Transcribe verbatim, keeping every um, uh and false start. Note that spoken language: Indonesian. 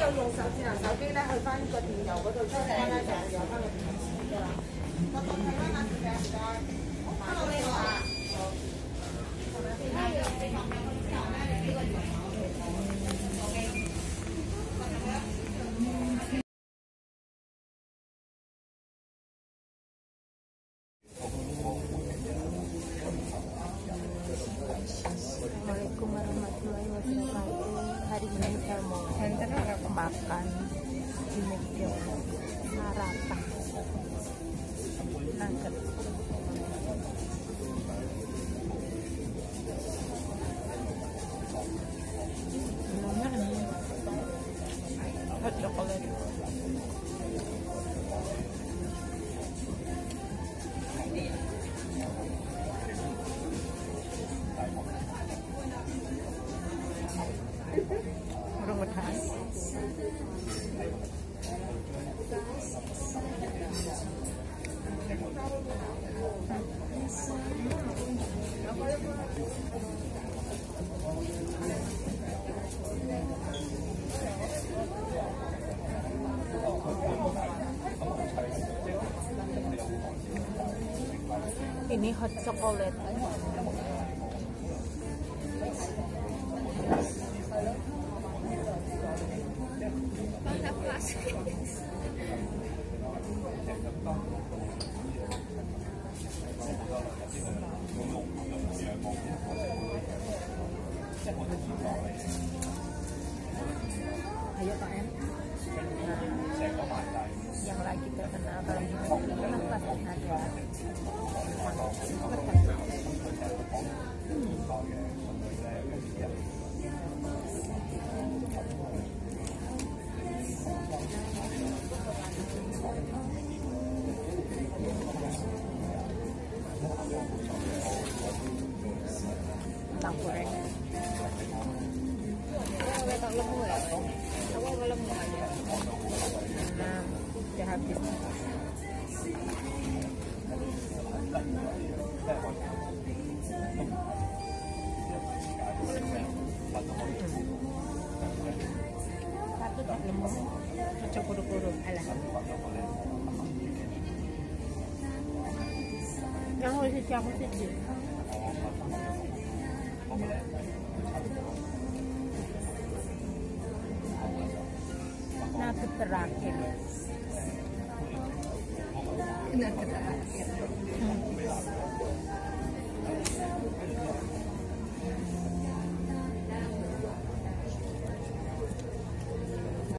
有用手智能手機咧，去翻個電郵嗰度出翻咧，就有翻個電子㗎啦。我當睇翻眼鏡嘅，唔該。Hello， 你好啊。 Assalamualaikum warahmatullahi wabarakatuh. Hari ini saya mau makan di meja sarapan nugget. Namanya ini hot chocolate. Mudah-mudahan ini hot chocolate. Ayo Pak M. Nah, yang lagi terkenal kalau di mana pasti ada kentang goreng. Tak lemu ya, aku kalau lemu aja. Nah, udah habis. Satu tak lemu, cocok buru-buru. Alah. Yang harus siapa sih? Nugget terakhir. Nugget terakhir. Hmm.